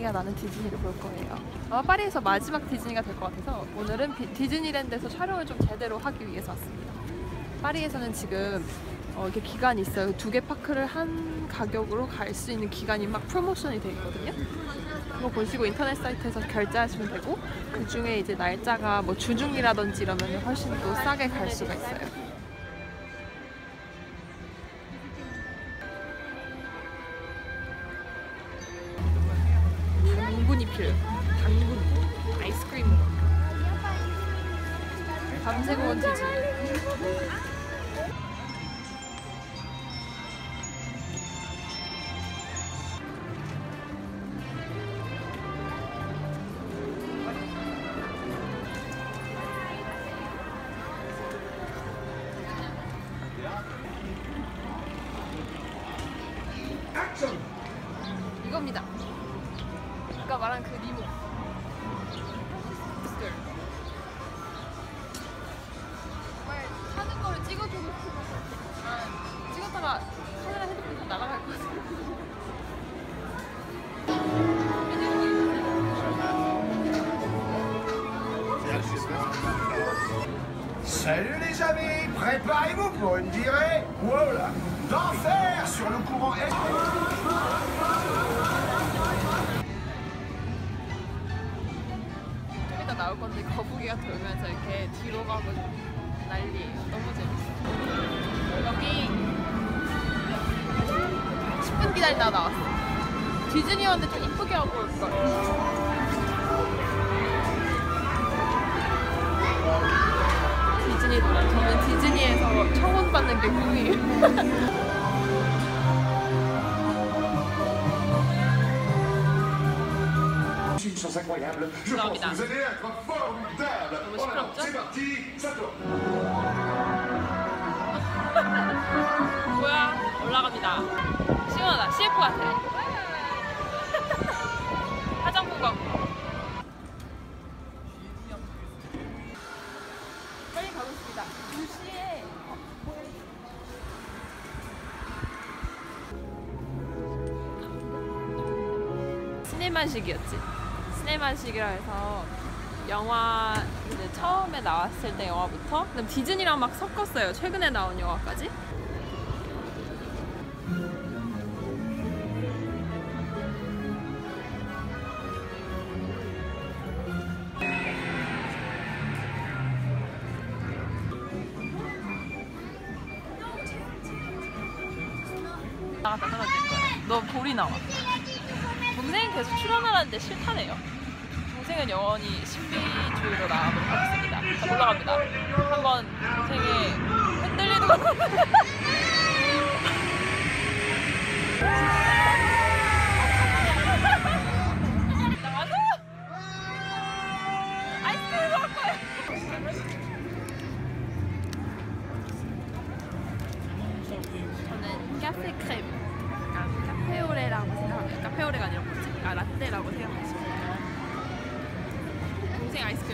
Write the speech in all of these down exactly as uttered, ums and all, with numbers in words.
향기가 나는 디즈니를 볼 거예요. 아마 파리에서 마지막 디즈니가 될 것 같아서 오늘은 디즈니랜드에서 촬영을 좀 제대로 하기 위해서 왔습니다. 파리에서는 지금 어, 이렇게 기간이 있어요. 두 개 파크를 한 가격으로 갈 수 있는 기간이 막 프로모션이 돼 있거든요. 그거 보시고 인터넷 사이트에서 결제하시면 되고, 그 중에 이제 날짜가 뭐 주중이라든지 이러면 훨씬 또 싸게 갈 수가 있어요. 당분이 필요해요. 당분. 아이스크림 먹어. 밤새고 온 디즈니. 이겁니다. 아까 말한 그 리모. 정말 사는 거를 찍어주고 싶지만 찍었다가 카메라 핸드폰 다 날아갈 것 같아요. Salut les amis, préparez-vous pour une virée voilà, d'enfer sur le courant est. 좀 이따 나올 건데 거북이가 돌면서 이렇게 뒤로 가고 난리예요. 너무 재밌어요. 여기 십 분 기다리다가 나왔어. 디즈니 왔는데 좀 이쁘게 하고 올걸. 디즈니 노래. 저는 디즈니에서 청혼받는 게 꿈이에요. 나옵니다. 너무 시끄럽죠? 뭐야? 올라갑니다. 시원하다. 씨에프 같아. 화장품 광고. 빨리 가고 있습니다. 두 시에 시네마식이었지. 시네마식이라 해서 영화 이제 처음에 나왔을 때 영화부터 그다음 디즈니랑 막 섞었어요. 최근에 나온 영화까지. 나갔다 떨어질 거야. 너 볼이 나와. 동생은 계속 출연하라는데 싫다네요. 동생은 영원히 신비주의로 나가도록 하겠습니다. 자, 올라갑니다. 한번 동생의 흔들리는 거. 나가서 아이스크림 먹을 거예요. 저는 카페 크림. 카페오레라고 생각합니다. 카페오레가 아니라 뭐지? 아, 라떼라고 생각하시면 동생 아이스크림.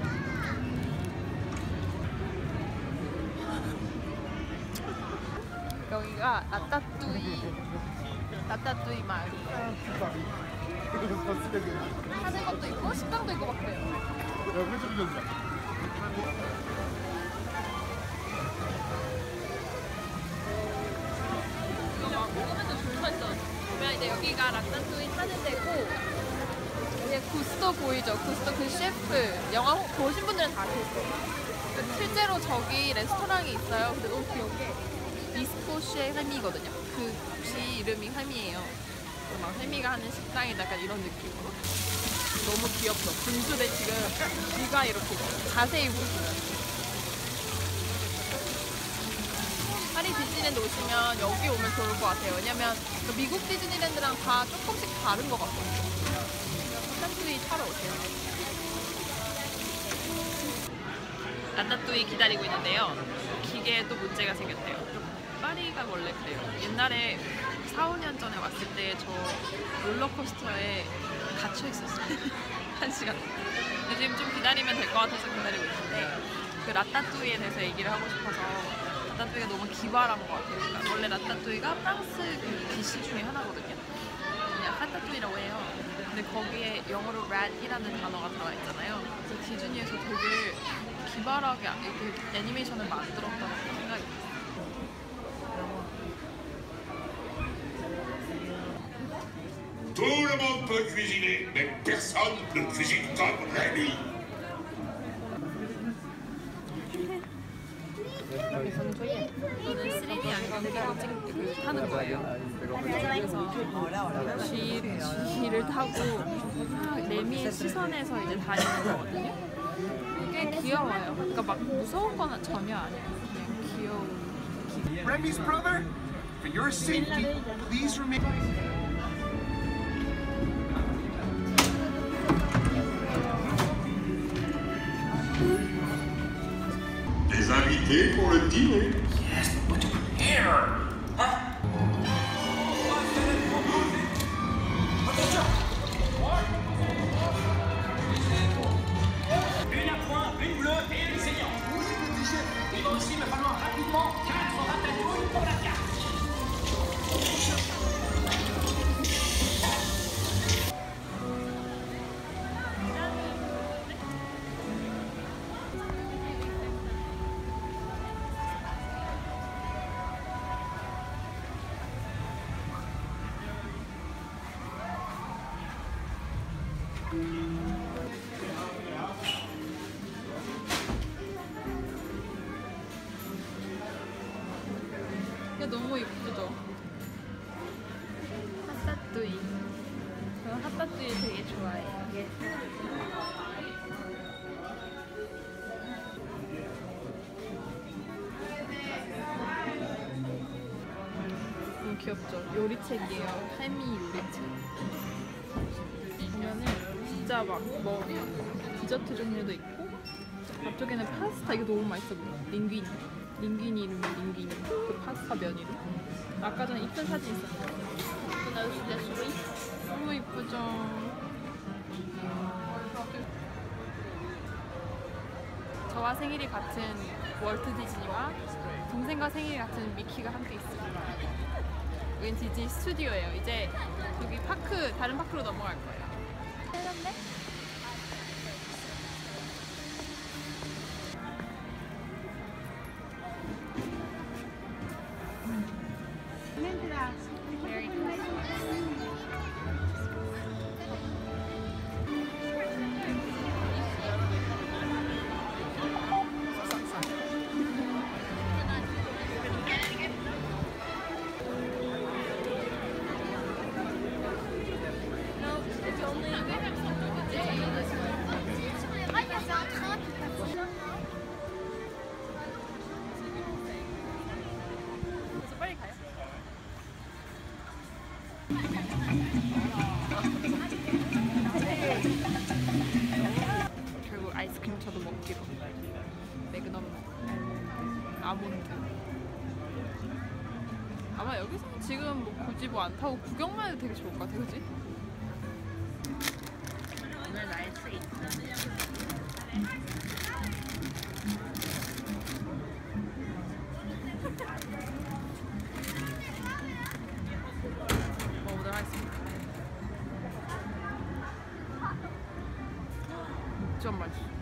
여기가 라따뚜이 라따뚜이 마을이에요. 하는 것도 있고 식당도 있고 막 그래요. 보면 이제 여기가 라따뚜이 하는 데고, 이제 구스토 보이죠? 구스토 그 셰프 영화 보신 분들은 다 아시겠어요. 실제로 저기 레스토랑이 있어요. 근데 너무 귀여운 게 비스코쉐 햄이거든요. 그 혹시 이름이 햄이에요. 막 햄이가 하는 식당이다 약간 이런 느낌으로. 너무 귀엽죠? 분수대 지금 귀가 이렇게 자세히 보시면. 파리 디즈니랜드 오시면 여기 오면 좋을 것 같아요. 왜냐면 미국 디즈니랜드랑 다 조금씩 다른 것 같거든요. 라따뚜이 타러 오세요. 라따뚜이 기다리고 있는데요. 기계에 또 문제가 생겼대요. 파리가 원래 그래요. 옛날에 사, 오 년 전에 왔을 때 저 롤러코스터에 갇혀 있었어요. 한 시간. 근데 지금 좀 기다리면 될 것 같아서 기다리고 있는데, 그 라따뚜이에 대해서 얘기를 하고 싶어서. 라따뚜이가 너무 기발한 것 같아요. 그러니까 원래 라따뚜이가 프랑스 그 디시 중에 하나거든요. 그냥 하타뚜이라고 해요. 근데 거기에 영어로 rat이라는 단어가 들어가 있잖아요. 그래서 디즈니에서 되게 기발하게 이렇게 애니메이션을 만들었다고 생각이 들어요. Tout le monde peut cuisiner, mais personne ne cuisine comme Rémi. 저는 쓰리디 안경테로 찍, 그, 타는 거예요. 그래서 G, G를 타고 레미의 시선에서 이제 다니는 거거든요. 꽤 귀여워요. 그러니까 막 무서운 건 전혀 아니에요. 그냥 귀여운. Remy's brother, for your safety, please remain. Des invités pour le dîner. Yes, but here. Une à point, une bleue et une saignante. Oui, petit chef. Il va aussi me falloir rapidement quatre ratatouilles pour la carte. 이게 너무 이쁘죠? 핫따뚜이. 저는 핫따뚜이 되게 좋아해요. 너무 귀엽죠? 요리책이에요. 할미 요리책. 보면은 진짜 막 뭐 디저트 종류도 있고 앞쪽에는 파스타. 이거 너무 맛있어 보여. 링귀니. 링귀니 이름이 링귀니. 그 파스타 면 이름. 아까 전에 이쁜 사진 있었어요. 너무 이쁘죠? 저와 생일이 같은 월트 디즈니와 동생과 생일이 같은 미키가 함께 있습니다. 여긴 디즈니 스튜디오예요. 이제 여기 파크, 다른 파크로 넘어갈 거예요. 헬런데? Very nice. 그래서 빨리 가요. 결국 아이스크림 저도 먹기로. 매그넘 아몬드. 아마 여기서 지금 뭐 굳이 뭐 안 타고 구경만 해도 되게 좋을 것 같아, 그지? 오늘 나의 트윗. 먹어보도록 하겠습니다. 진짜 맛있어.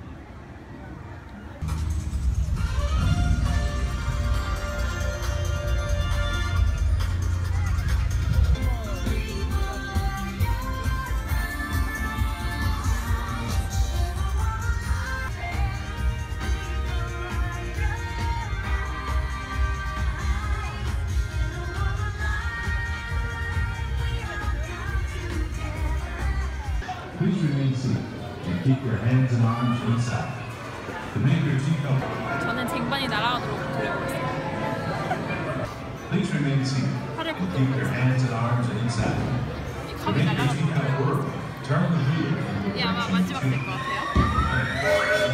Please remain seated and keep your hands and arms inside. To make your teacup, 저는 쟁반이 날아가도록 두려고 있어요. please remain seated 팔을 and keep your hands and arms inside. 이 To 컵이 make your 날아가도록. teacup work, turn the wheel. 이게 아마 마지막 될 것 같아요.